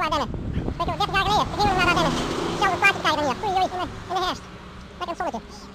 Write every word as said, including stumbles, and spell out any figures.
waar dennen. Weet je, dertig jaar geleden, beginnen we maar naar dennen. Zelfde plaatje krijgen hier. Oei, oei, in de, in de herfst. Lekker een zonnetje.